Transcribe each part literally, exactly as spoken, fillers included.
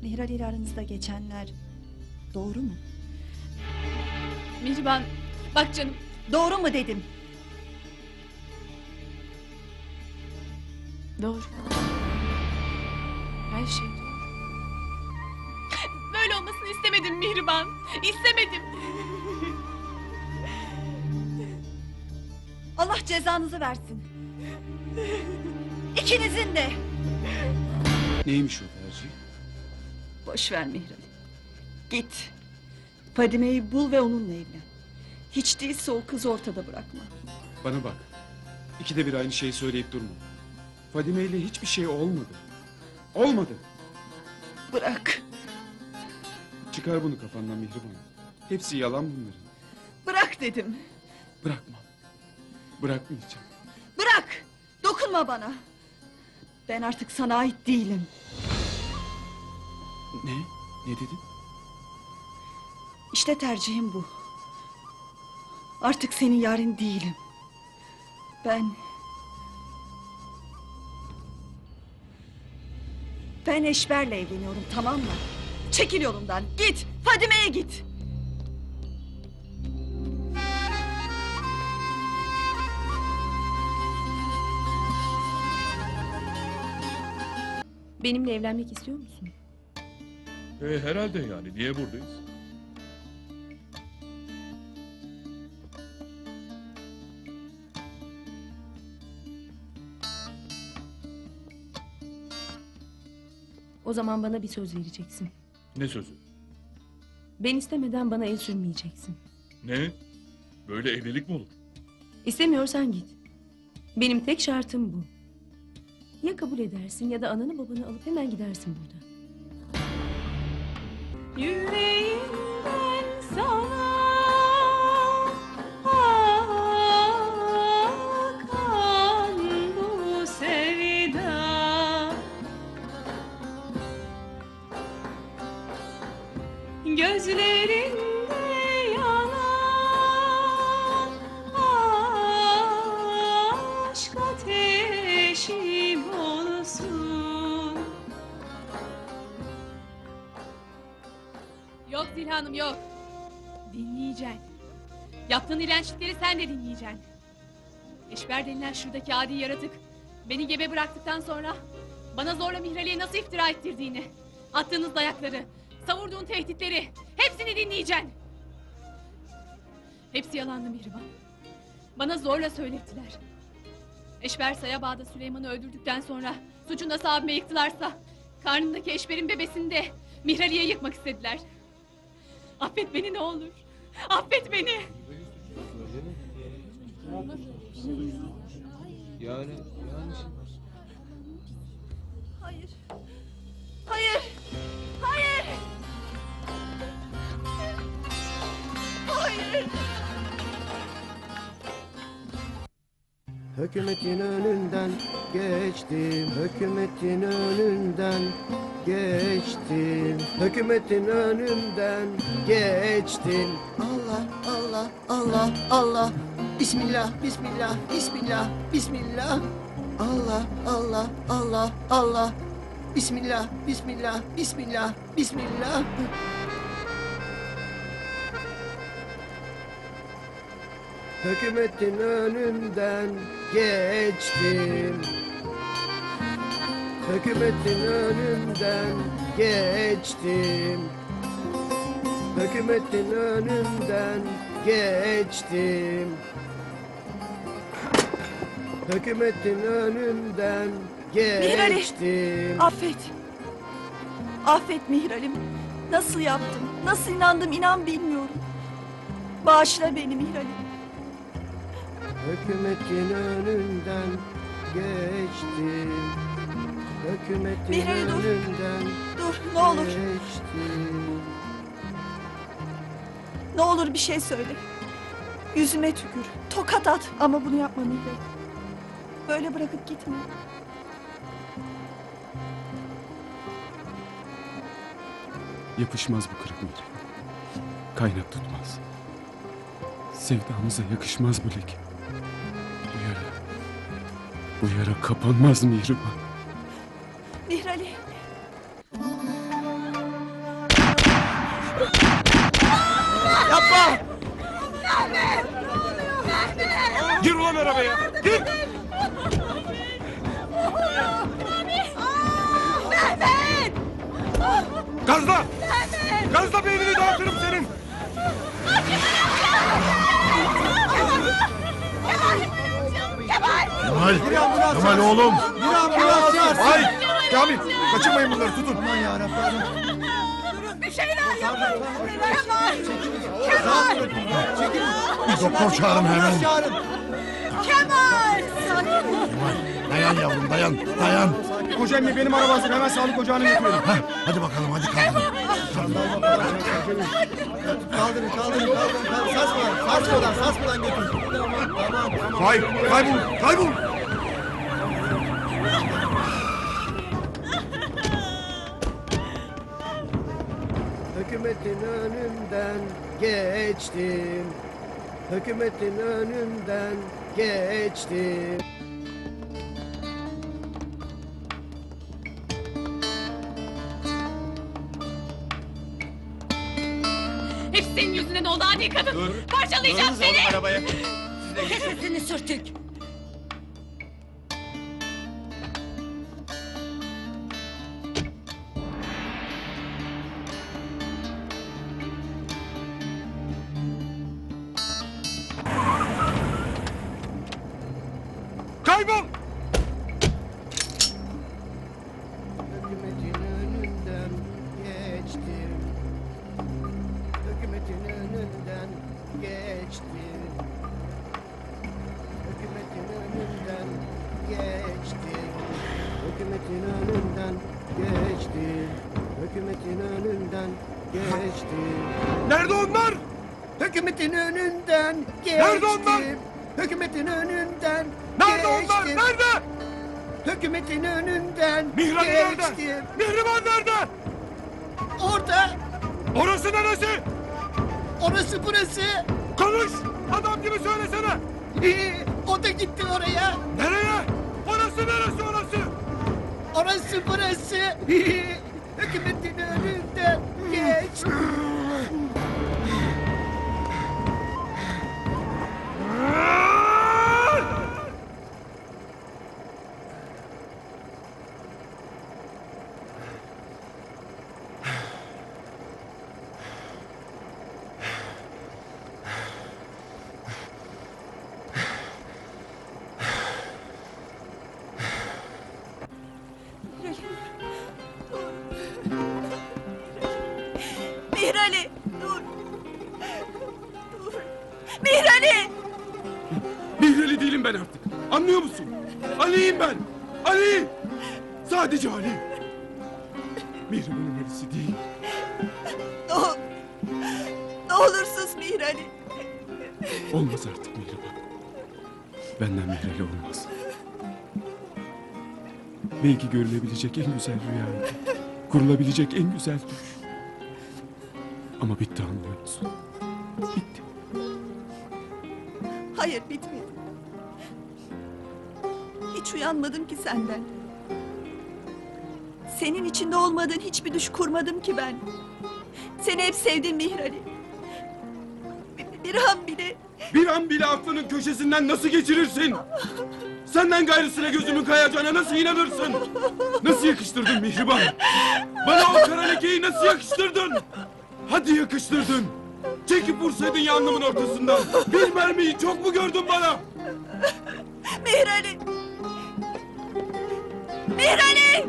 Mihral ile aranızda geçenler doğru mu? Mihriban, bak canım. Doğru mu dedim? Doğru. Her şey doğru. Böyle olmasını istemedim Mihriban. İstemedim. Allah cezanızı versin. İkinizin de. Neymiş o tercih? Boş ver Mihral. Git. Fadime'yi bul ve onunla evlen. Hiç değilse o kızı ortada bırakma. Bana bak. İkide bir aynı şeyi söyleyip durma. Fadime ile hiçbir şey olmadı. Olmadı. Bırak. Çıkar bunu kafandan Mihriban. Hepsi yalan bunların. Bırak dedim. Bırakmam. Bırakmayacağım. Bırak. Dokunma bana. Ben artık sana ait değilim. Ne? Ne dedin? İşte tercihim bu. Artık senin yarın değilim. Ben... Ben Eşber'le evleniyorum, tamam mı? Çekil yolumdan, git! Fadime'ye git! Benimle evlenmek istiyor musun? E, herhalde yani. Niye buradayız? O zaman bana bir söz vereceksin. Ne sözü? Ben istemeden bana el sürmeyeceksin. Ne? Böyle evlilik mi olur? İstemiyorsan git. Benim tek şartım bu. Ya kabul edersin ya da ananı babanı alıp hemen gidersin burada. Yüreğimden sana akan bu sevda, gözlerinde yanan aşk ateşim olsun. Yok Zilhanım yok. Dinleyeceksin. Yaptığın iğrençlikleri sen de dinleyeceksin. Eşber denilen şuradaki adi yaratık beni gebe bıraktıktan sonra bana zorla Mihrali'ye nasıl iftira ettirdiğini, attığınız dayakları, savurduğun tehditleri hepsini dinleyeceksin. Hepsi yalandı Mihriban. Bana zorla söylettiler. Eşber Sayabağ'da Süleyman'ı öldürdükten sonra suçu nasıl abime yıktılarsa karnındaki Eşber'in bebesini de Mihrali'ye yıkmak istediler. Affet beni ne olur. Affet beni. Yani, yani... Hayır. Hayır. Hayır. Hayır. Hükümetin önünden geçtim, hükümetin önünden geçtim, hükümetin önünden geçtim. Allah, Allah, Allah, Allah. Bismillah, Bismillah, Bismillah, Bismillah. Allah, Allah, Allah, Allah. Bismillah, Bismillah, Bismillah, Bismillah. Hükümetin önünden geçtim, hükümetin önünden geçtim, hükümetin önünden geçtim, hükümetin önünden Mihrali, geçtim. affet. Affet Mihral'im. Nasıl yaptım, nasıl inandım inan bilmiyorum. Bağışla beni Mihral'im. Hükümetin önünden geçtim, hükümetin Mihrali dur. önünden Dur ne olur. geçtim. Ne olur bir şey söyle. Yüzüme tükür, tokat at ama bunu yapma Mihral'im. Böyle bırakıp gitme. Yapışmaz bu kırık Mihriban. Kaynak tutmaz. Sevdamıza yakışmaz bu leke. Bu yara... Bu yara kapanmaz Mihriban. Mihrali. Yapma! Gir ulan arabaya. Gir. Mehmet! Gazla. Gazla beynini dağıtırım senin. Kemal! Kemal oğlum! Bir ambulans çağırsın. Ay. Kamil. Kaçırmayın bunları tutun. Aman yarabbim. Bir şeyler yapın! Kemal! Bir doktor çağırın hemen. Çağırın. Kemal! Sakin ol. Dayan yavrum dayan dayan. Koca emmi benim arabasını hemen sağlık ocağına götürelim. Heh, hadi bakalım hadi kalkın. Kaldırın, kaldırın, kaldırın. kaldırın. Sarsmadan, sarsmadan, sarsmadan götür. Tamam, tamam. Vay. Kaybol. Kaybol. Hükümetin önünden geçtim. Hükümetin önünden geçtim. Hepsi senin yüzünden oldu adi kadın. Parçalayacağım seni. Arabaya. Sesini sürtük! Kaybol. Hükümetin önünden geçtim. Hükümetin önünden geçtim. Hükümetin önünden geçtim. Hükümetin önünden geçtim. Hükümetin önünden geçtim. Nerede onlar? Hükümetin önünden geçtim. Nerede onlar? Hükümetin önünden Nerede geçtim. onlar? Nerede? Hükümetin önünden Mihran geçtim. nerede? Mihriban nerede? Orada. Orası neresi? Orası burası. Konuş. Adam gibi söylesene. Ee, o da gitti oraya. Nereye? Orası neresi orası? Orası burası. Ee, hükümetin önünden geçti. Mihrali! Dur! Dur! Mihrali! Mihreli değilim ben artık. Anlıyor musun? Ali'yim ben. Ali! Sadece Ali. Mihriban'ın Ali'si değil. Ne, ol- ne olur sus Mihrali! Olmaz artık Mihriban. Benden Mihreli olmaz. Belki görülebilecek en güzel rüyaydı. Kurulabilecek en güzel düş. Ama bitti anlıyor musun? Bitti. Hayır bitmedi. Hiç uyanmadım ki senden. Senin içinde olmadığın hiçbir düş kurmadım ki ben. Seni hep sevdim Mihrali. Bir, bir an bile Bir an bile aklının köşesinden nasıl geçirirsin? Senden gayrısına gözümün kayacağına nasıl inanırsın? Nasıl yakıştırdın Mihriban? Bana o kara lekeyi nasıl yakıştırdın? Hadi yakıştırdın. Çekip vursaydın ya alnımın ortasından. Bir mermiyi çok mu gördün bana? Mihrali! Mihrali!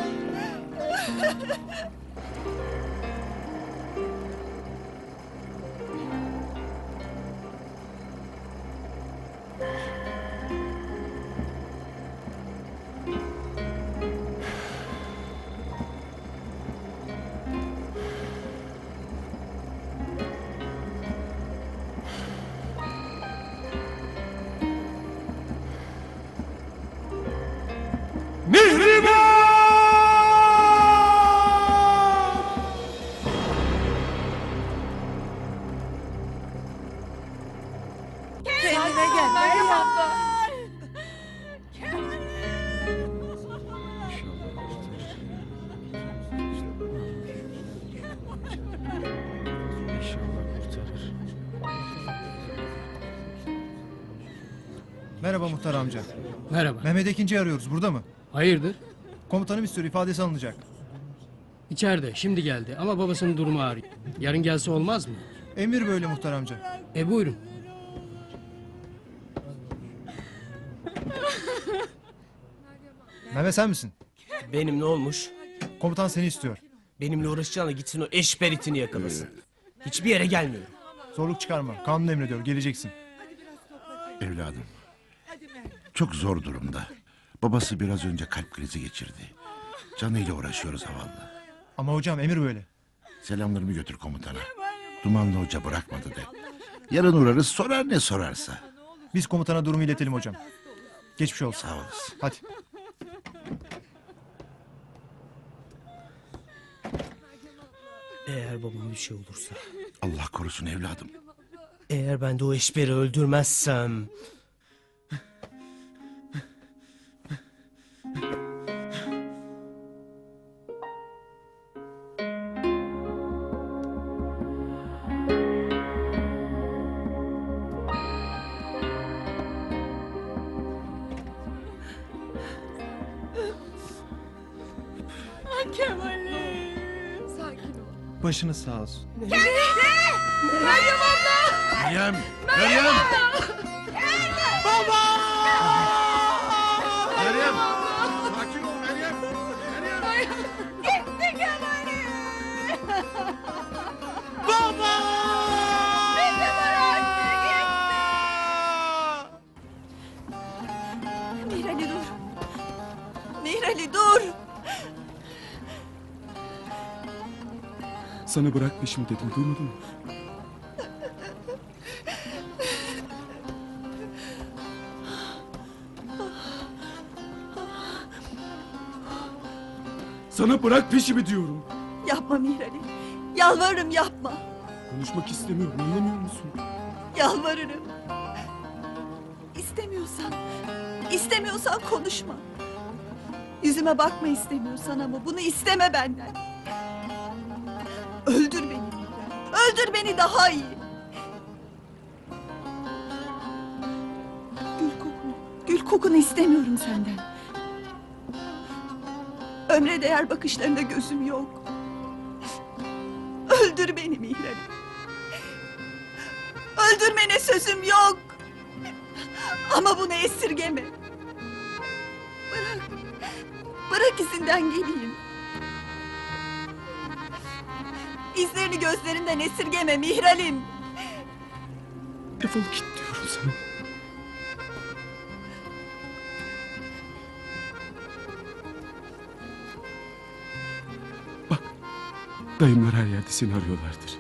Mihriban! Merhaba muhtar amca. Merhaba. Mehmet Ekinci arıyoruz. Burada mı? Hayırdır? Komutanım istiyor. İfadesi alınacak. İçeride. Şimdi geldi ama babasının durumu ağır. Yarın gelse olmaz mı? Emir böyle muhtar amca. E buyurun. Mehmet sen misin? Benim ne olmuş? Komutan seni istiyor. Benimle uğraşacağına gitsin o eşber itini yakalasın. Hiçbir yere gelmiyorum. Zorluk çıkarma. Kanun emrediyor. Geleceksin. Evladım. Çok zor durumda. Babası biraz önce kalp krizi geçirdi. Canıyla uğraşıyoruz zavallı. Ama hocam emir böyle. Selamlarımı götür komutana. Dumanlı Hoca bırakmadı de. Yarın uğrarız, sorar ne sorarsa. Biz komutana durumu iletelim hocam. Geçmiş olsun. Sağ olasın. Hadi. Eğer babama bir şey olursa, Allah korusun evladım. eğer ben de o eşberi öldürmezsem... Başınız sağ olsun. Meryem! Meryem! Baba! Meryem! Sakin ol Meryem! Meryem! Gitti Kemal'i. Baba! Bizi bıraktı gitti. Mirali dur. Mirali dur. Sana bırak peşimi dedim, duymadın mı? Sana bırak peşimi diyorum. Yapma Mirali. Yalvarırım yapma. Konuşmak istemiyorum, anlamıyor musun? Yalvarırım. İstemiyorsan, istemiyorsan konuşma. Yüzüme bakma istemiyorsan ama bunu isteme benden. Öldür beni Mirali. Öldür beni daha iyi. Gül kokunu, gül kokunu istemiyorum senden. Ömre değer bakışlarında gözüm yok. Öldür beni Mirali. Öldürmene sözüm yok. Ama bunu esirgeme. Bırak. Bırak izinden geleyim. İzlerini gözlerinden esirgeme Mihralim. Defol git diyorum sana. Bak, dayımlar her yerde seni arıyorlardır.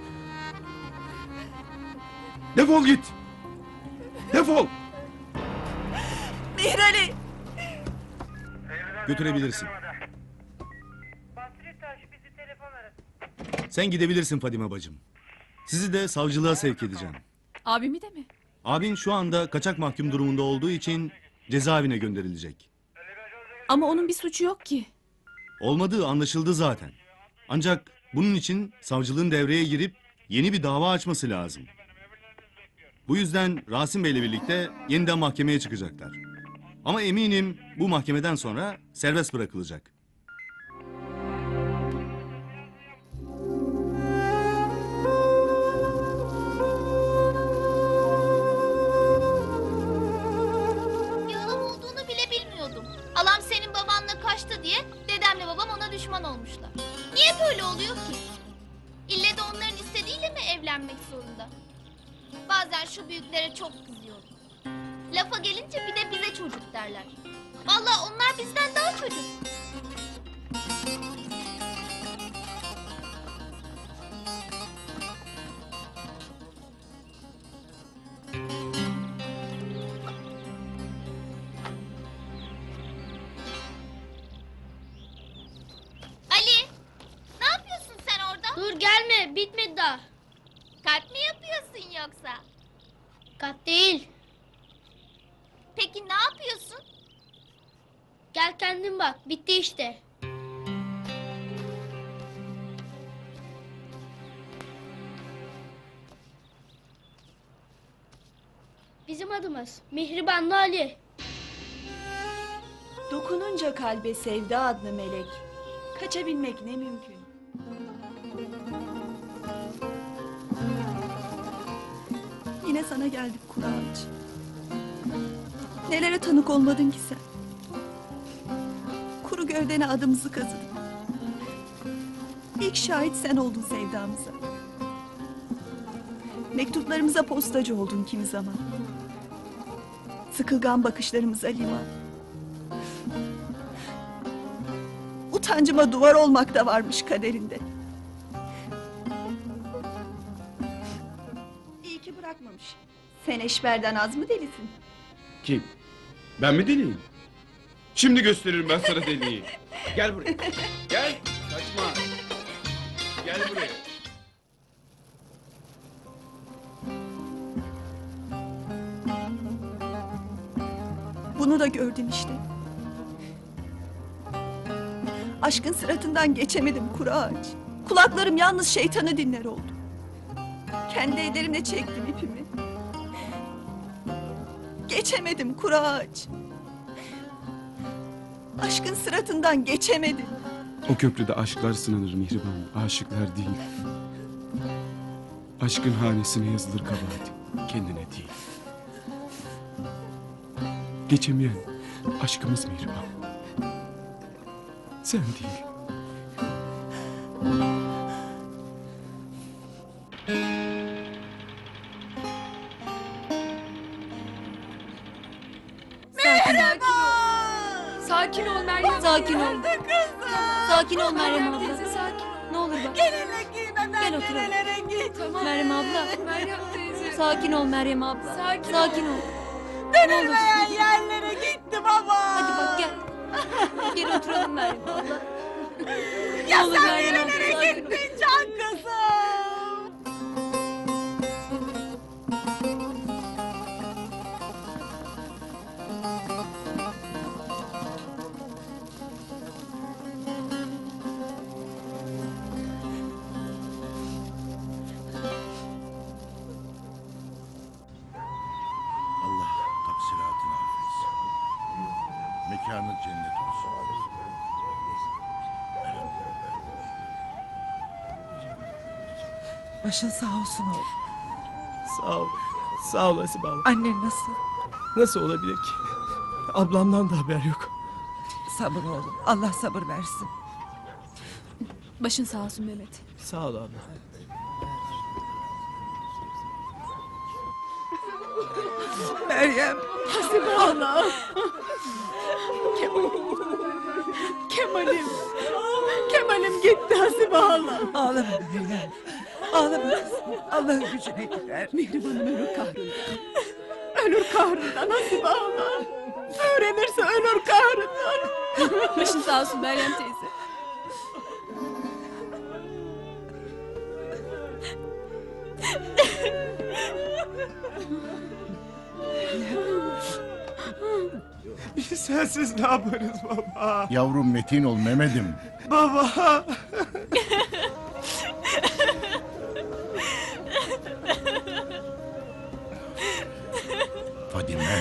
Defol git! Defol! Mihrali. Götürebilirsin. Sen gidebilirsin Fadime bacım. Sizi de savcılığa sevk edeceğim. Abimi de mi? Abin şu anda kaçak mahkum durumunda olduğu için cezaevine gönderilecek. Ama onun bir suçu yok ki. Olmadığı anlaşıldı zaten. Ancak bunun için savcılığın devreye girip yeni bir dava açması lazım. Bu yüzden Rasim Bey'le birlikte yeniden mahkemeye çıkacaklar. Ama eminim bu mahkemeden sonra serbest bırakılacak. Yalan olduğunu bile bilmiyordum. Alam senin babanla kaçtı diye dedemle babam ona düşman olmuşlar. Niye böyle oluyor ki? İlle de onların istediğiyle mi evlenmek zorunda? Bazen şu büyüklere çok kızıyorum. Lafa gelince bir de bize çocuk derler. Vallahi onlar bizden daha çocuk. Ali, ne yapıyorsun sen orada? Dur gelme, bitmedi daha. Kalp mi yapıyorsun yoksa? Kat değil. Peki ne yapıyorsun? Gel kendin bak, bitti işte. bizim adımız. Mihribanlı Ali. Dokununca kalbe sevda adlı melek. Kaçabilmek ne mümkün. Yine sana geldik kuru ağaç. Nelere tanık olmadın ki sen. Kuru gövdene adımızı kazıdık. İlk şahit sen oldun sevdamıza. Mektuplarımıza postacı oldun kimi zaman. Sıkılgan bakışlarımıza liman. Utancıma duvar olmak da varmış kaderinde. İyi ki bırakmamış. Sen Eşber'den az mı delisin? Kim? Ben mi deliyim? Şimdi gösteririm ben sana deliği. Gel buraya. Gel. Kaçma. Gel buraya. Bunu da gördün işte. Aşkın sıratından geçemedim kuru ağaç. Kulaklarım yalnız şeytanı dinler oldu. Kendi ellerimle çektim ipimi. Geçemedim kuru ağaç. Aşkın sıratından geçemedim. O köprüde aşklar sınanır Mihriban. Aşıklar değil. Aşkın hanesine yazılır kabahat. Kendine değil. Geçemeyen aşkımız Mihriban. Sen değil. Sakin ol Meryem. Sakin ol. Sakin ol Meryem abla. Teyze sakin. Ne olur bak. Gelinle giymeden Gel oturalım. nerelere git. Tamam. Meryem abla. Meryem teyze. Sakin ol Meryem abla. Sakin ol. Sakin ol. Dönülmeyen yerlere gitti baba. Hadi bak gel. Gel oturalım Meryem abla. Ya Ne olur sen Meryem abla, nerelere sakin ol. gittin can kızım? Allah taksiratını affetsin. Mekanı cennet olsun. Başın sağ olsun oğlum. Sağ ol. Sağ ol Hasibe abla. Annen nasıl? Nasıl olabilir ki? Ablamdan da haber yok. Sabır oğlum. Allah sabır versin. Başın sağ olsun Mehmet. Sağ ol abla. Meryem. Hasibe Allah. Kemal. Kemal'im. Kemal'im gitti Hasibe Allah. Ağlama Meryem. Ağlama kızım. Allah'ın gücüne gider. Mihriban'ım ölür kahrından. Ölür kahrından Hasibe Allah. Öğrenirse ölür kahrından. Başın sağ olsun Meryem teyze. Biz sensiz ne yaparız baba? Yavrum metin ol Mehmet'im. Baba. Fadime.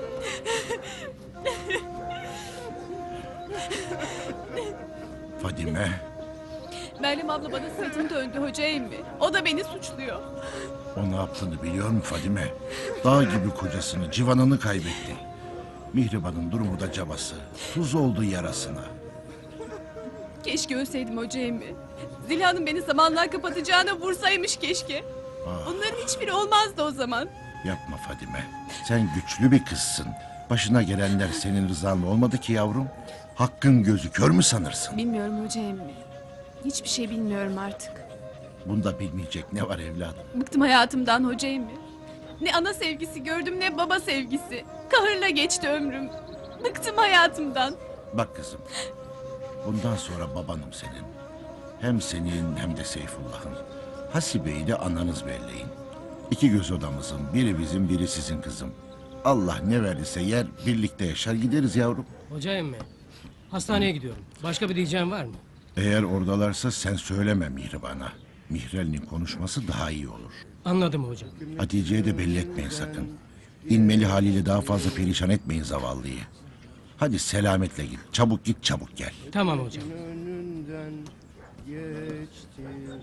Fadime. Meryem abla bana sırtını döndü hoca emmi. O da beni suçluyor. O ne yaptığını biliyor mu Fadime? Dağ gibi kocasını, civanını kaybetti. Mihriban'ın durumu da cabası. Tuz oldu yarasına. Keşke ölseydim hoca emmi. Zilhan'ın beni samanlığa kapatacağına vursaymış keşke. Ah, Onların hiçbiri olmazdı o zaman. yapma Fadime. Sen güçlü bir kızsın. Başına gelenler senin rızan olmadı ki yavrum. Hakkın gözü kör mü sanırsın? Bilmiyorum hoca emmi. Hiçbir şey bilmiyorum artık. Bunda bilmeyecek ne var evladım? Bıktım hayatımdan hoca emmi. Ne ana sevgisi gördüm ne baba sevgisi. Kahırla geçti ömrüm. Bıktım hayatımdan. Bak kızım. Bundan sonra babanım senin. Hem senin hem de Seyfullah'ın. Hasibe'yi de ananız belleyin. İki göz odamızın biri bizim biri sizin kızım. Allah ne verirse yer birlikte yaşar gideriz yavrum. Hoca emmi. Hastaneye gidiyorum. Başka bir diyeceğim var mı? Eğer oradalarsa sen söyleme Mihriban'a. Mihrel'in konuşması daha iyi olur. Anladım hocam. Hatice'ye de belli etmeyin sakın. İnmeli haliyle daha fazla perişan etmeyin zavallıyı. Hadi selametle git. Çabuk git, çabuk gel. Tamam hocam. Önünden geçti.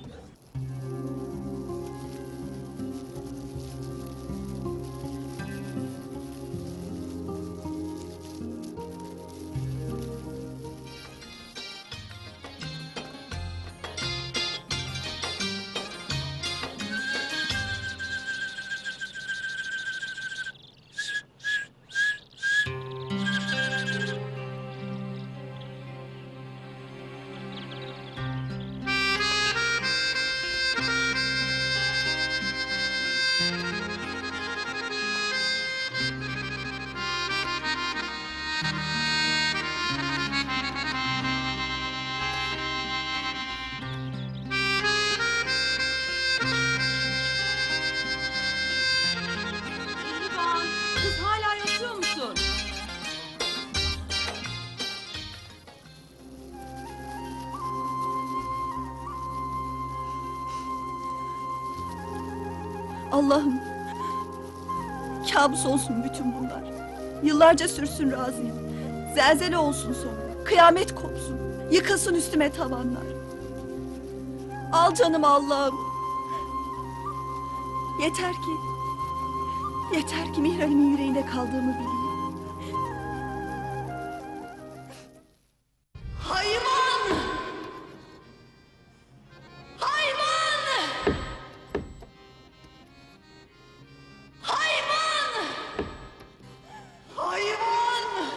Mihriban, kız hala yatıyor musun? Allah'ım. Kabus olsun bütün bunlar. Yıllarca sürsün razıyım. Zelzele olsun sonra. Kıyamet kopsun. Yıkılsın üstüme tavanlar. Al canım Allah'ım. Yeter ki... Yeter ki Mihral'imin yüreğinde kaldığımı bileyim. Hayvan! Hayvan! Hayvan! Hayvan!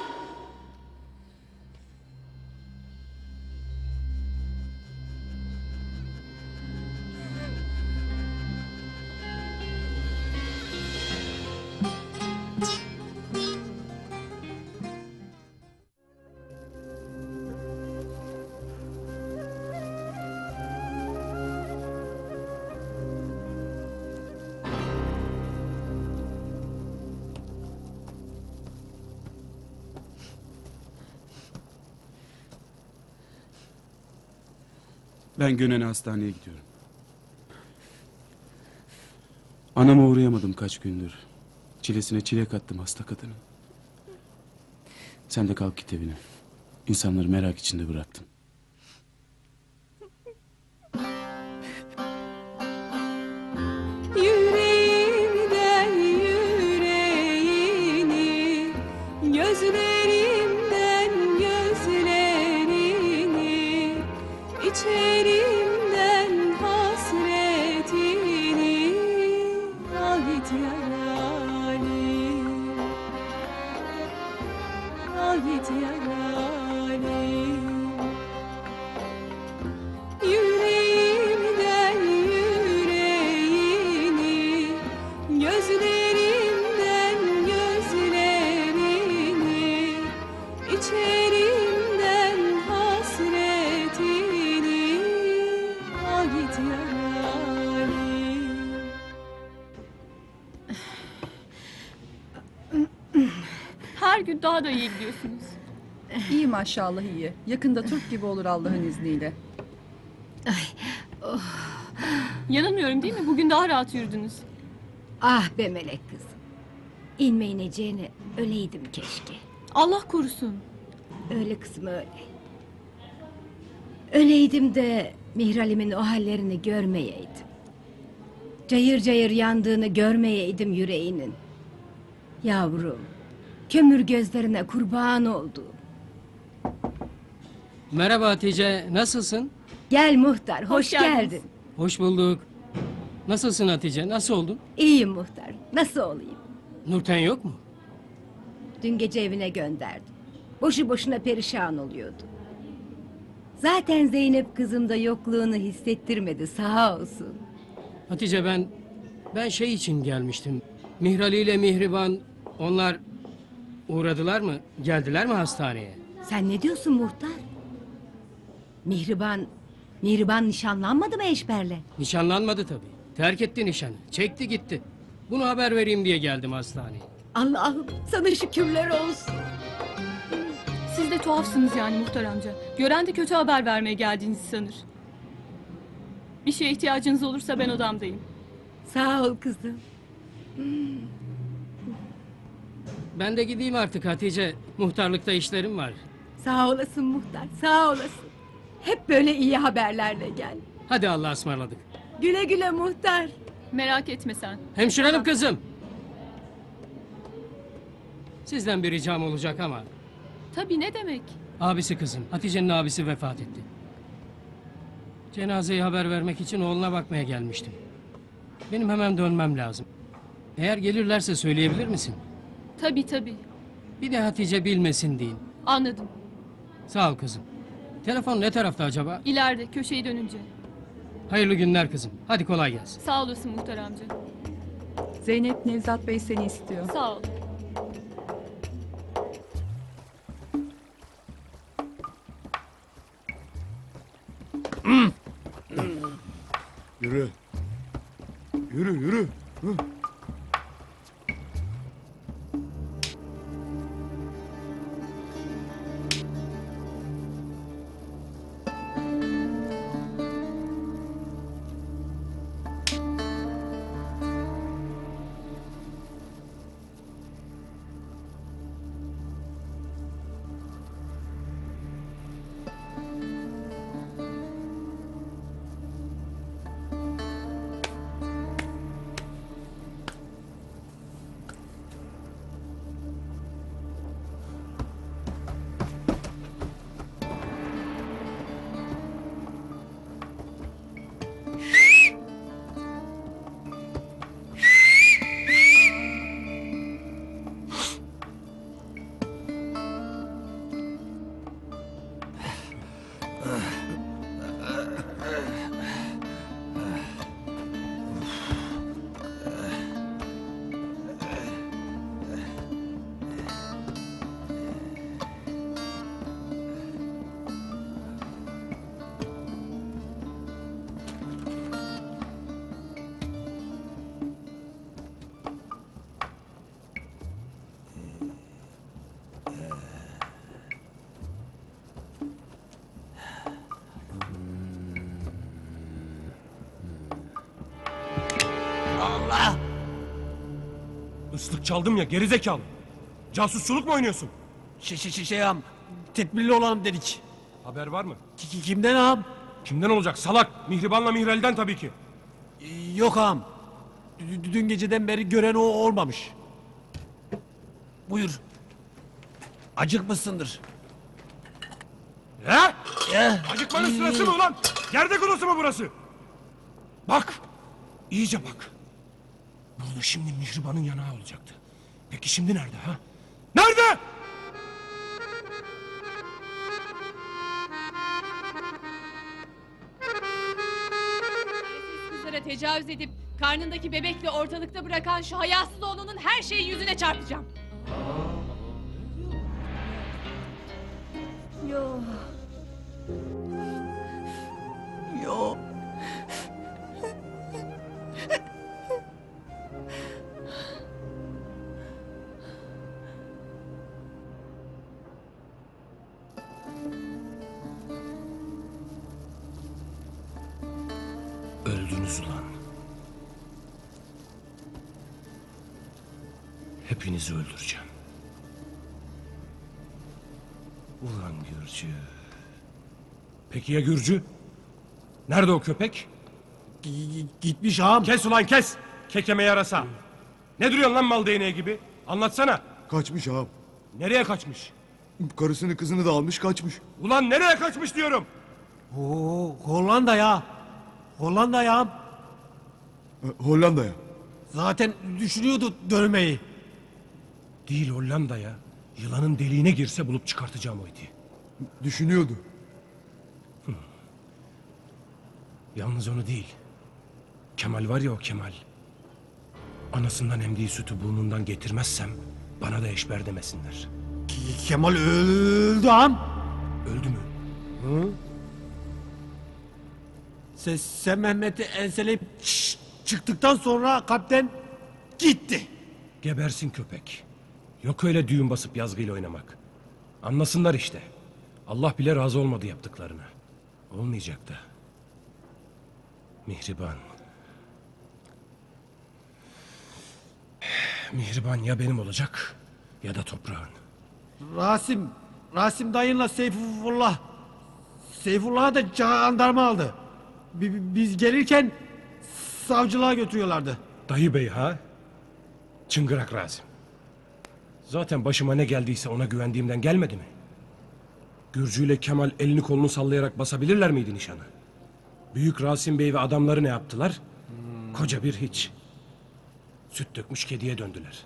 Ben Gönen'e hastaneye gidiyorum. Anama uğrayamadım kaç gündür. Çilesine çile kattım hasta kadının. Sen de kalk git evine. İnsanları merak içinde bıraktın. Yüreğimden yüreğini, gözlerimden gözlerini, içerimden hasretini, ah git yaralim, ah git yaralim. Yüreğimden yüreğini, gözlerimden gözlerini, içerimden hasretini, ah git yaralim. Her gün daha da iyi gidiyorsunuz. İyi maşallah iyi. Yakında Türk gibi olur Allah'ın izniyle. Yanılmıyorum değil mi? Bugün daha rahat yürüdünüz. Ah be melek kızım. İnme ineceğine öleydim keşke. Allah korusun. Öyle kızım öyle. Öleydim de Mihral'imin o hallerini görmeyeydim. Cayır cayır yandığını görmeyeydim yüreğinin. Yavrum, kömür gözlerine kurban oldum. Merhaba Hatice, nasılsın? Gel muhtar, hoş, Hoş geldiniz. geldin. Hoş bulduk. Nasılsın Hatice, nasıl oldun? İyiyim muhtar, nasıl olayım? Nurten yok mu? Dün gece evine gönderdim. Boşu boşuna perişan oluyordu. Zaten Zeynep kızım da yokluğunu hissettirmedi, sağ olsun. Hatice ben, ben şey için gelmiştim. Mihrali ile Mihriban, onlar uğradılar mı? Geldiler mi hastaneye? Sen ne diyorsun muhtar? Mihriban, Mihriban nişanlanmadı mı Eşber'le? Nişanlanmadı tabii. Terk etti nişanı. Çekti gitti. Bunu haber vereyim diye geldim hastaneye. Allah'ım sana şükürler olsun. Siz de tuhafsınız yani muhtar amca. Gören de kötü haber vermeye geldiğinizi sanır. Bir şeye ihtiyacınız olursa ben odamdayım. Sağ ol kızım. Ben de gideyim artık Hatice. Muhtarlıkta işlerim var. Sağ olasın muhtar, sağ olasın. Hep böyle iyi haberlerle gel. Hadi Allah'a ısmarladık. Güle güle muhtar. Merak etme sen. Hemşirenim kızım. Sizden bir ricam olacak ama. Tabii, ne demek? Abisi kızım, Hatice'nin abisi vefat etti. Cenazeyi haber vermek için oğluna bakmaya gelmiştim. Benim hemen dönmem lazım. Eğer gelirlerse söyleyebilir misin? Tabii tabii. Bir de Hatice bilmesin deyin. Anladım. Sağ ol kızım. Telefon ne tarafta acaba? İleride, köşeyi dönünce. Hayırlı günler kızım. Hadi kolay gelsin. Sağ olasın muhtar amca. Zeynep, Nevzat Bey seni istiyor. Sağ ol. Yürü. Yürü yürü. Hı. Allah! Islık çaldım ya gerizekalı. Casusçuluk mu oynuyorsun? Şey şey şey şey ağam. Tedbirli olalım dedik. Haber var mı? Ki- ki- Kimden ağam? Kimden olacak salak? Mihriban'la Mihrel'den tabii ki. Ee, Yok ağam. D- Dün geceden beri gören o olmamış. Buyur. Acıkmışsındır. He? Ya. Acıkmanın sırası mı ulan? Gerdek odası mı burası? Bak. İyice bak. Burada şimdi Mihriban'ın yanağı olacaktı. Peki şimdi nerede ha? Nerede? Kızlara tecavüz edip karnındaki bebekle ortalıkta bırakan şu hayasız oğlunun her şeyi yüzüne çarpacağım. Yo. Yo. Öldünüz ulan. Hepinizi öldüreceğim. Ulan Gürcü. Peki ya Gürcü? Nerede o köpek? Gitmiş ağam. Kes ulan kes. Kekeme yarasa. Ne duruyorsun lan mal değneği gibi? Anlatsana. Kaçmış ağam. Nereye kaçmış? Karısını kızını da almış kaçmış. Ulan nereye kaçmış diyorum. Oo, Hollanda ya. Hollanda ya. Hollanda'ya. Zaten düşünüyordu dönmeyi. Değil Hollanda'ya. Yılanın deliğine girse bulup çıkartacağım o iti. Düşünüyordu. Yalnız onu değil. Kemal var ya o Kemal. Anasından emdiği sütü burnundan getirmezsem bana da eşber demesinler. Kemal öldü ağam. Öldü mü? Hı? Sen, sen Mehmet'i enseleyip şşş, çıktıktan sonra kapten gitti. Gebersin köpek. Yok öyle düğün basıp yazgıyla oynamak. Anlasınlar işte. Allah bile razı olmadı yaptıklarına. Olmayacak da. Mihriban. Mihriban ya benim olacak ya da toprağın. Rasim, Rasim dayınla Seyfullah. Seyfullah'ı da jandarma aldı. Bi- bi- Biz gelirken savcılığa götürüyorlardı. Dayı bey ha? Çıngırak Rasim. Zaten başıma ne geldiyse ona güvendiğimden gelmedi mi? Gürcü ile Kemal elini kolunu sallayarak basabilirler miydi nişanı? Büyük Rasim Bey ve adamları ne yaptılar? Koca bir hiç. Süt dökmüş kediye döndüler.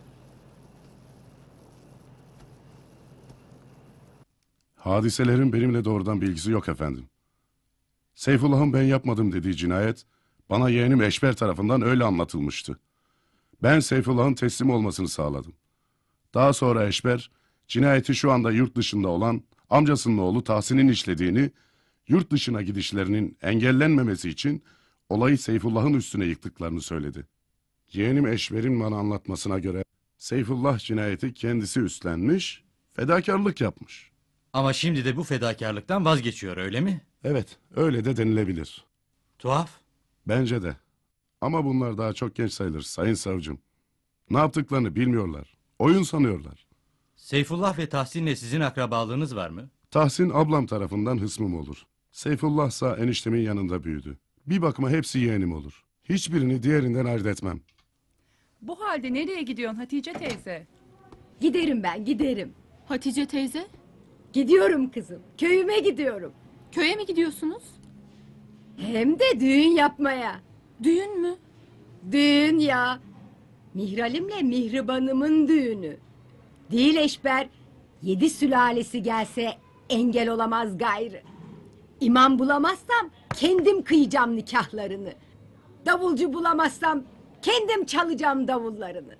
Hadiselerin benimle doğrudan bilgisi yok efendim. Seyfullah'ın ben yapmadım dediği cinayet bana yeğenim Eşber tarafından öyle anlatılmıştı. Ben Seyfullah'ın teslim olmasını sağladım. Daha sonra Eşber cinayeti şu anda yurt dışında olan amcasının oğlu Tahsin'in işlediğini, yurt dışına gidişlerinin engellenmemesi için olayı Seyfullah'ın üstüne yıktıklarını söyledi. Yeğenim Eşber'in bana anlatmasına göre Seyfullah cinayeti kendisi üstlenmiş, fedakarlık yapmış. Ama şimdi de bu fedakarlıktan vazgeçiyor öyle mi? Evet, öyle de denilebilir. Tuhaf. Bence de. Ama bunlar daha çok genç sayılır sayın savcım. Ne yaptıklarını bilmiyorlar. Oyun sanıyorlar. Seyfullah ve Tahsin'le sizin akrabalığınız var mı? Tahsin ablam tarafından hısmım olur. Seyfullah ise eniştemin yanında büyüdü. Bir bakıma hepsi yeğenim olur. Hiçbirini diğerinden ayırt etmem. Bu halde nereye gidiyorsun Hatice teyze? Giderim ben, giderim. Hatice teyze, Gidiyorum kızım. Köyüme gidiyorum. köye mi gidiyorsunuz? Hem de düğün yapmaya. Düğün mü? Düğün ya. Mihralimle Mihriban'ımın düğünü. Değil Eşber. Yedi sülalesi gelse engel olamaz gayrı. İmam bulamazsam kendim kıyacağım nikahlarını. Davulcu bulamazsam kendim çalacağım davullarını.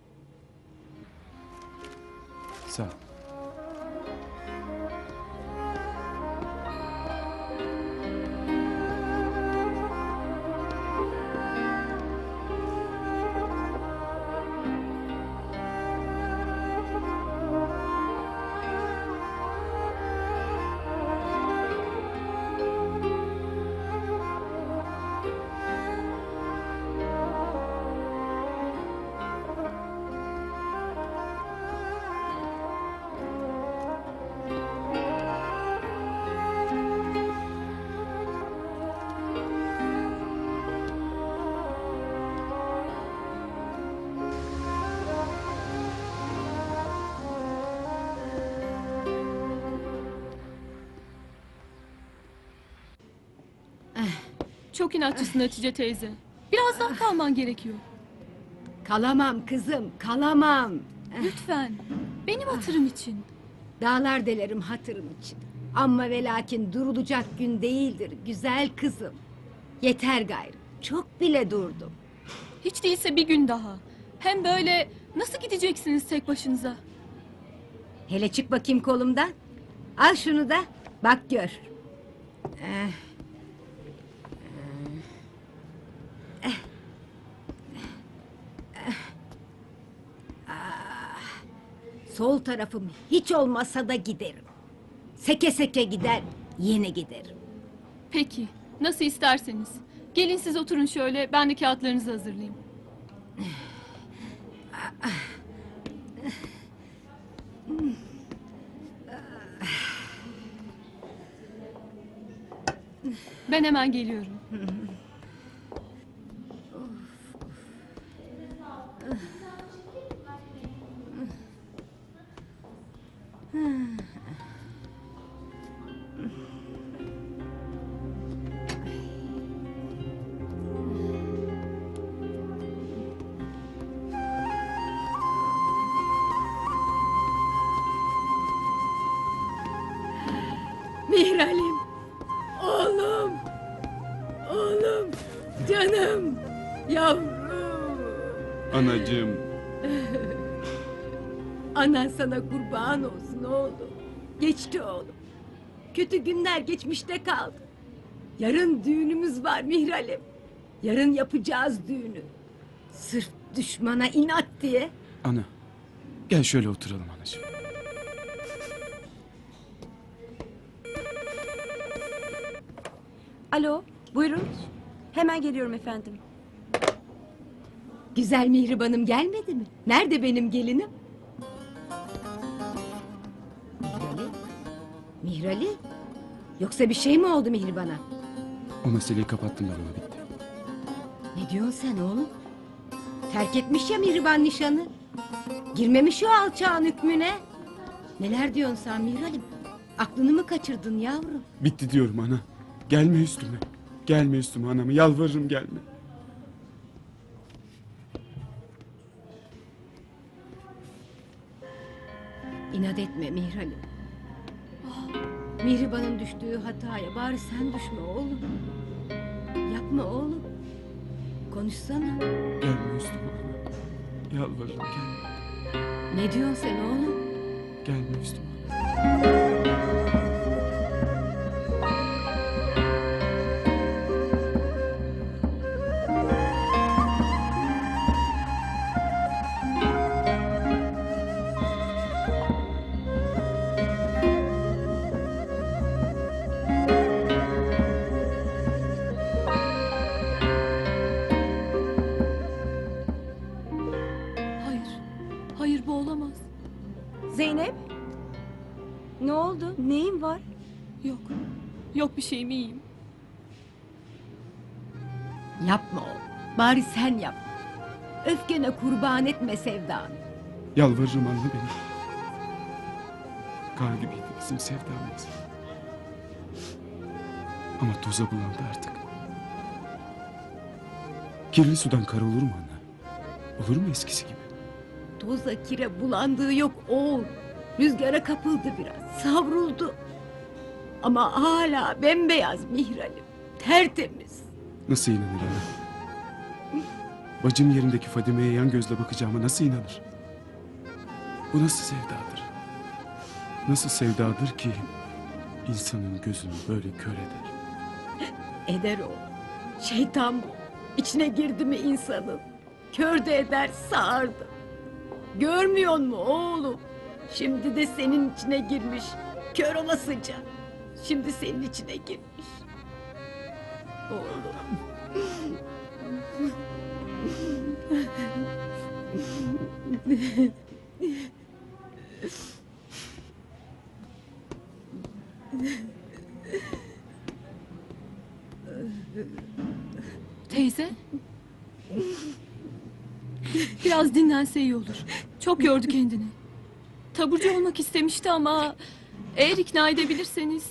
Sağ ol. Çok inatçısın Hatice teyze. Biraz daha kalman gerekiyor. Kalamam kızım, kalamam. Lütfen, benim hatırım için. Dağlar delerim hatırım için. Ama ve lakin durulacak gün değildir güzel kızım. Yeter gayrı, çok bile durdum. Hiç değilse bir gün daha. Hem böyle nasıl gideceksiniz tek başınıza? Hele çık bakayım kolumdan. Al şunu da, bak gör. Eh. Eh. Eh. Ah. Sol tarafım hiç olmasa da giderim. Seke seke gider, yine giderim. Peki, nasıl isterseniz. Gelin siz oturun şöyle, ben de kağıtlarınızı hazırlayayım. Ben hemen geliyorum. Mihralim, oğlum, oğlum, canım, yavrum. Anacığım. Anan sana kurban olsun oğlum. Geçti oğlum. Kötü günler geçmişte kaldı. Yarın düğünümüz var Mihralim. Yarın yapacağız düğünü. Sırf düşmana inat diye. Ana, gel şöyle oturalım anacığım. Alo, buyurun. Hemen geliyorum efendim. Güzel Mihriban'ım gelmedi mi? Nerede benim gelinim? Mihrali? Yoksa bir şey mi oldu Mihriban'a? O meseleyi kapattım ben, ona bitti. Ne diyorsun sen oğlum? Terk etmiş ya Mihriban nişanı. Girmemiş o alçağın hükmüne. Neler diyorsun sen Mihralim? Aklını mı kaçırdın yavrum? Bitti diyorum ana. Gelme üstüme. Gelme üstüme anamı. Yalvarırım gelme. İnat etme Mihralim. Mihriban'ın düştüğü hataya bari sen düşme oğlum. Yapma oğlum. Konuşsana. Gelme üstüme ana. Yalvarırım gelme. Ne diyorsun sen oğlum? Gelme üstüme. Hayır. Hayır, bu olamaz. Zeynep? Ne oldu? Neyin var? Yok. Yok bir şeyim, iyiyim. Yapma oğlum. Bari sen yap. Öfkene kurban etme sevdanı. Yalvarırım anla beni. Kar gibiydi bizim sevdamız. Ama toza bulandı artık. Kirli sudan kar olur mu ana? Olur mu eskisi gibi? Toza kire bulandığı yok oğul. Rüzgara kapıldı biraz. Savruldu. Ama hala bembeyaz Mihralim. Tertemiz. Nasıl inanır ana? Bacım yerindeki Fadime'ye yan gözle bakacağıma nasıl inanır? Bu nasıl sevdadır? Nasıl sevdadır ki insanın gözünü böyle kör eder? Eder oğul. Şeytan bu. İçine girdi mi insanın? Kör de eder, sağırdı. Görmüyor mu oğlum? Şimdi de senin içine girmiş. Kör olasıca. Şimdi senin içine girmiş. Oğlum. Teyze? Biraz dinlense iyi olur. Çok yordu kendini. Taburcu olmak istemişti ama... eğer ikna edebilirseniz...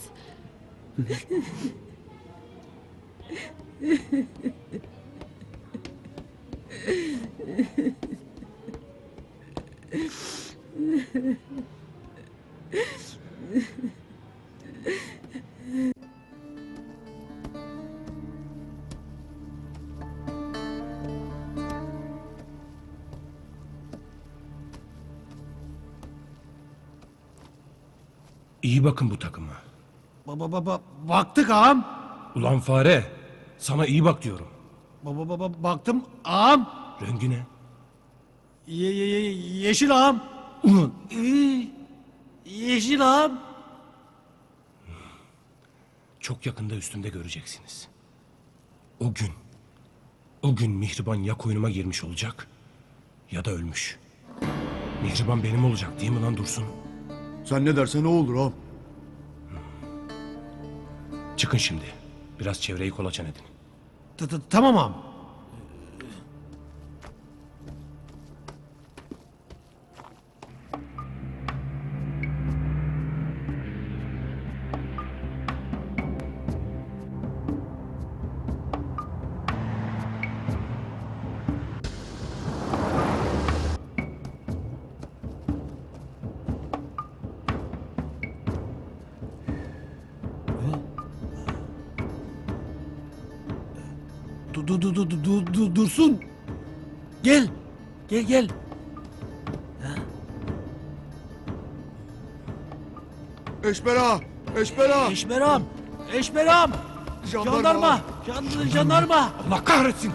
İyi bakın bu takıma. Baba baba baktık ağam. Ulan fare, sana iyi bak diyorum. Baba baba baktım ağam. Rengi ne? Ye, ye, ye, yeşil ağam. Ulan. Yeşil ağam. Çok yakında üstümde göreceksiniz. O gün, o gün Mihriban ya koynuma girmiş olacak ya da ölmüş. Mihriban benim olacak değil mi lan Dursun? Sen ne dersen o olur ağam. Çıkın şimdi. Biraz çevreyi kolaçan edin. T- t- Tamam ağam. Du, du, du, du, du, du, Dursun. Gel. Gel gel. Eşber ağa! Eşber ağa! Eşber ağam. Eşber ağam. Jandarma. Jandarma. Jan- Jandarma. Allah kahretsin!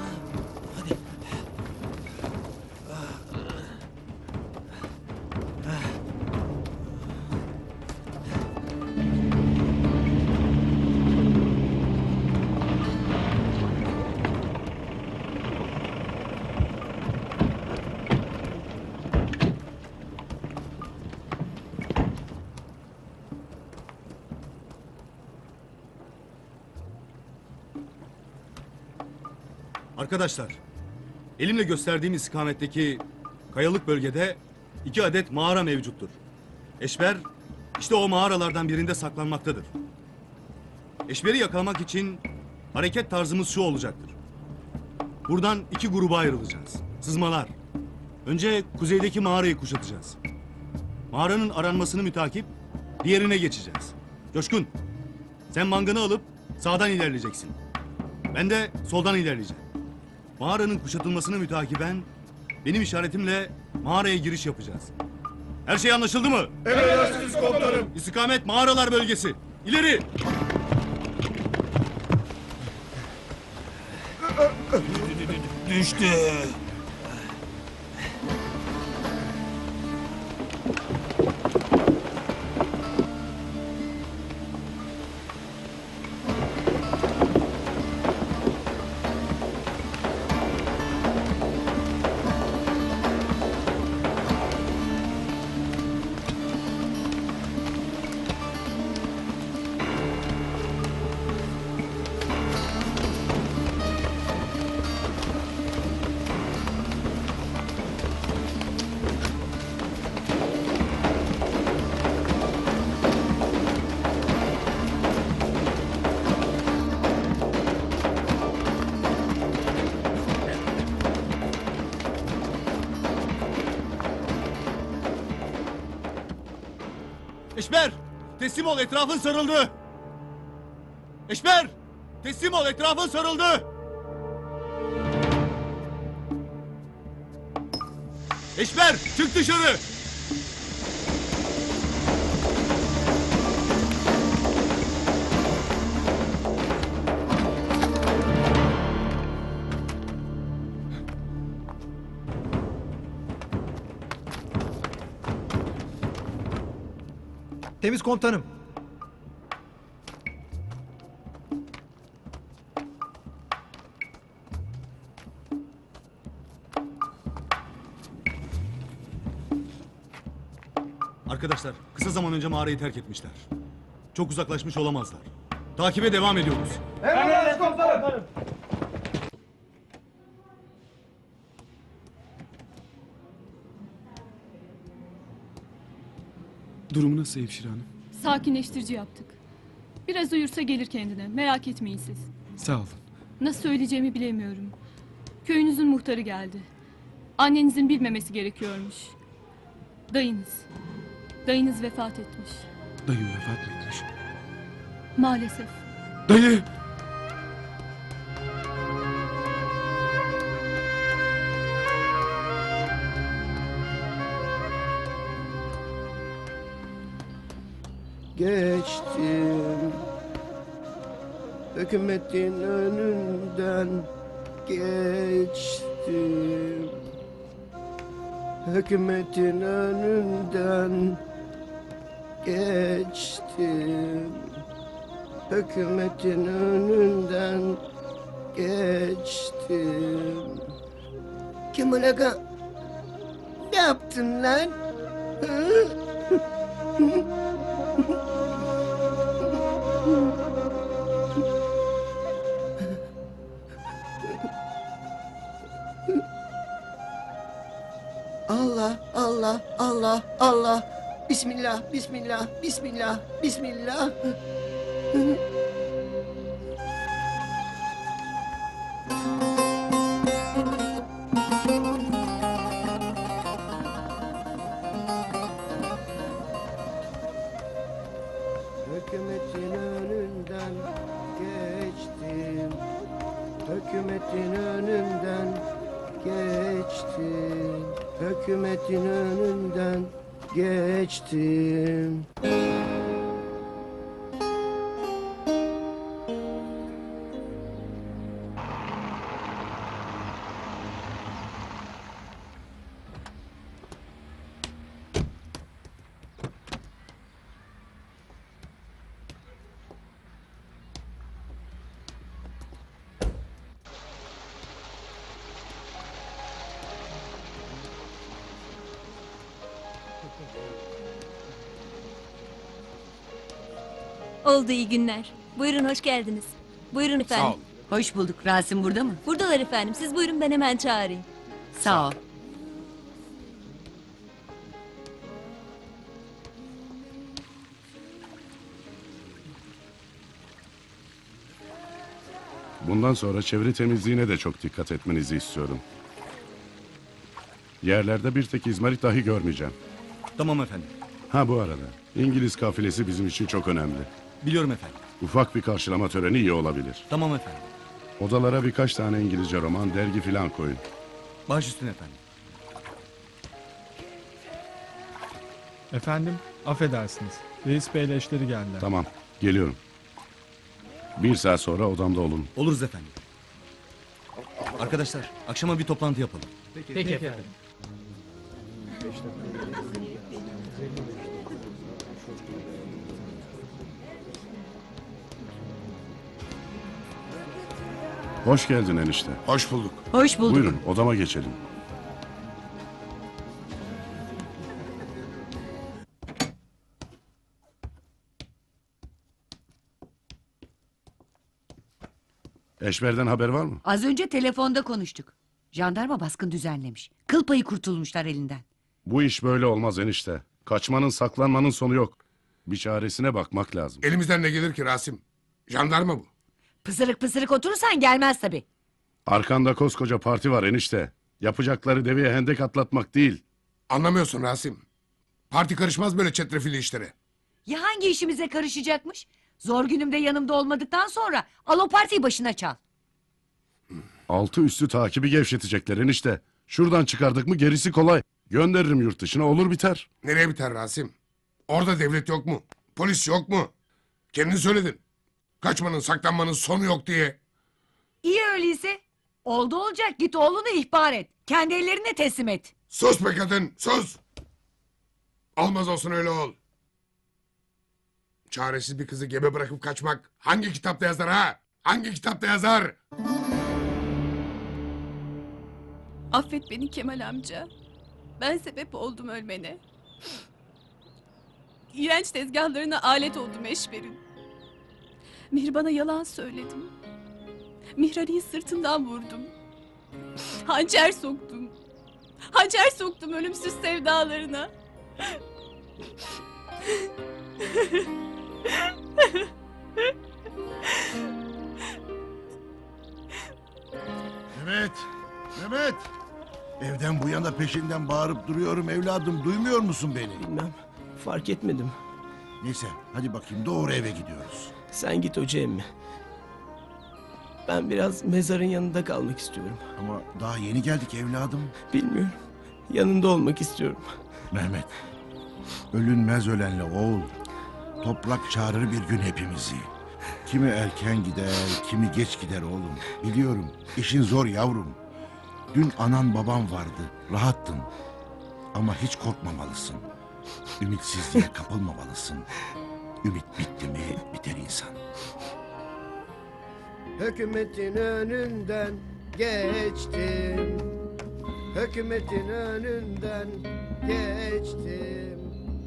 Arkadaşlar, elimle gösterdiğim istikametteki kayalık bölgede iki adet mağara mevcuttur. Eşber işte o mağaralardan birinde saklanmaktadır. Eşberi yakalamak için hareket tarzımız şu olacaktır. Buradan iki gruba ayrılacağız. Sızmalar. Önce kuzeydeki mağarayı kuşatacağız. Mağaranın aranmasını mütakip diğerine geçeceğiz. Coşkun, sen manganı alıp sağdan ilerleyeceksin. Ben de soldan ilerleyeceğim. Mağaranın kuşatılmasını mütakiben benim işaretimle mağaraya giriş yapacağız. Her şey anlaşıldı mı? Emredersiniz komutanım. İstikamet mağaralar bölgesi. İleri! Düştü. Eşber! Teslim ol, etrafın sarıldı! Eşber! Teslim ol, etrafın sarıldı! Eşber! Çık dışarı! Temiz komutanım. Arkadaşlar, kısa zaman önce mağarayı terk etmişler. Çok uzaklaşmış olamazlar. Takibe devam ediyoruz. Emredersiniz komutanım. Durumu nasıl hemşire hanım? Sakinleştirici yaptık. Biraz uyursa gelir kendine. Merak etmeyin siz. Sağ olun. Nasıl söyleyeceğimi bilemiyorum. Köyünüzün muhtarı geldi. Annenizin bilmemesi gerekiyormuş. Dayınız. Dayınız vefat etmiş. Dayım vefat mı etmiş? Maalesef. Dayı! Geçtim hükümetin önünden geçtim hükümetin önünden geçtim hükümetin önünden geçtim. Kemal Aga, ne yaptın lan? Hı? Allah, Allah, Allah, Allah. Bismillah, Bismillah, Bismillah, Bismillah. Hükümetin önünden geçtim. Hükümetin önünden geçtim. Hükümetin önünden geçtim. Oldu, iyi günler. Buyurun, hoş geldiniz. Buyurun efendim. Sağ ol. Hoş bulduk. Rasim burada mı? Buradalar efendim. Siz buyurun, ben hemen çağırayım. Sağ ol. Bundan sonra çevre temizliğine de çok dikkat etmenizi istiyorum. Yerlerde bir tek izmarit dahi görmeyeceğim. Tamam efendim. Ha bu arada, İngiliz kafilesi bizim için çok önemli. Biliyorum efendim. Ufak bir karşılama töreni iyi olabilir. Tamam efendim. Odalara birkaç tane İngilizce roman, dergi filan koyun. Baş üstüne efendim. Efendim, affedersiniz. Reis Bey leşleri geldi. Tamam, geliyorum. Bir saat sonra odamda olun. Oluruz efendim. Arkadaşlar, akşama bir toplantı yapalım. Peki, Peki efendim. Hoş geldin enişte. Hoş bulduk. Hoş bulduk. Buyurun, odama geçelim. Eşber'den haber var mı? Az önce telefonda konuştuk. Jandarma baskın düzenlemiş. Kıl payı kurtulmuşlar elinden. Bu iş böyle olmaz enişte. Kaçmanın, saklanmanın sonu yok. Bir çaresine bakmak lazım. Elimizden ne gelir ki Rasim? Jandarma bu. Pısırık pısırık oturursan gelmez tabii. Arkanda koskoca parti var enişte. Yapacakları deveye hendek atlatmak değil. Anlamıyorsun Rasim. Parti karışmaz böyle çetrefilli işlere. Ya hangi işimize karışacakmış? Zor günümde yanımda olmadıktan sonra al o partiyi başına çal. Altı üstü takibi gevşetecekler enişte. Şuradan çıkardık mı gerisi kolay. Gönderirim yurt dışına, olur biter. Nereye biter Rasim? Orada devlet yok mu? Polis yok mu? Kendin söyledin. Kaçmanın, saklanmanın sonu yok diye. İyi öyleyse. Oldu olacak, git oğlunu ihbar et. Kendi ellerine teslim et. Sus be kadın, sus! Olmaz olsun öyle ol. Çaresiz bir kızı gebe bırakıp kaçmak hangi kitapta yazar ha? Hangi kitapta yazar? Affet beni Kemal amca. Ben sebep oldum ölmene. İğrenç tezgahlarına alet oldum Eşber'in. Mihriban'a yalan söyledim. Mihrali'yi sırtından vurdum. Hançer soktum. Hançer soktum ölümsüz sevdalarına. Mehmet! Mehmet! Evden bu yana peşinden bağırıp duruyorum evladım. Duymuyor musun beni? Bilmem. Fark etmedim. Neyse hadi bakayım doğru eve gidiyoruz. Sen git hoca emmi. Ben biraz mezarın yanında kalmak istiyorum. Ama daha yeni geldik evladım. Bilmiyorum. Yanında olmak istiyorum. Mehmet. Ölünmez ölenle oğul. Toprak çağırır bir gün hepimizi. Kimi erken gider, kimi geç gider oğlum. Biliyorum, işin zor yavrum. Dün anan babam vardı, rahattın. Ama hiç korkmamalısın. Ümitsizliğe kapılmamalısın. Ümit bitti mi biter insan. Hükümetin önünden geçtim. Hükümetin önünden geçtim.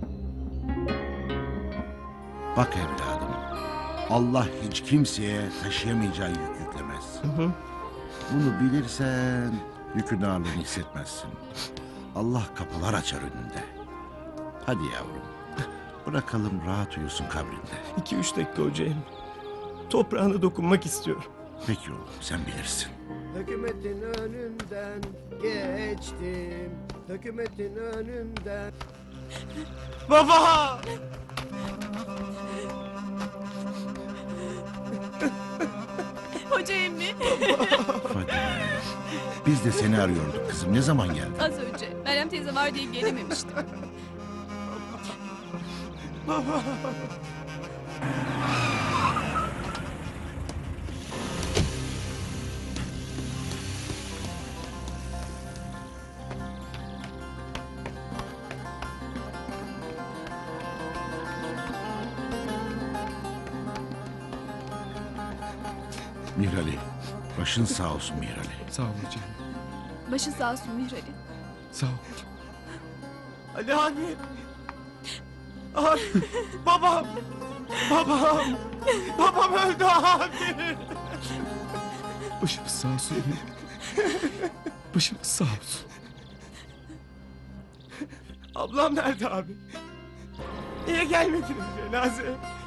Bak evladım, Allah hiç kimseye taşıyamayacağı yük yüklemez. Hı hı. Bunu bilirsen yükün ağırlığını hissetmezsin. Allah kapılar açar önünde. Hadi yavrum, bırakalım rahat uyusun kabrinde. İki üç dakika hoca emmi. Toprağına dokunmak istiyorum. Peki oğlum, sen bilirsin. Hükümetin önünden geçtim. Hükümetin önünden. Baba! Hoca emmi. Fadime, biz de seni arıyorduk kızım. Ne zaman geldin? Az önce. Meryem teyze var diye gelememiştim. Baba! Mihrali, başın sağ olsun Mihrali. Sağ ol hocam. Başı sağ olsun Mihrali. Sağ ol. Ali abi! Abi! Babam! Babam! Babam öldü abi! Başımız sağ olsun Emine. Başımız sağ olsun. Ablam nerede abi? Niye gelmediniz cenazeye?